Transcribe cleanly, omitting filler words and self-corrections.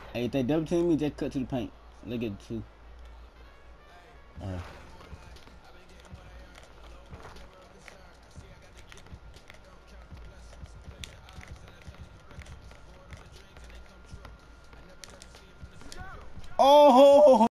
Hey, if they double team me, just cut to the paint. Look at the two. Oh,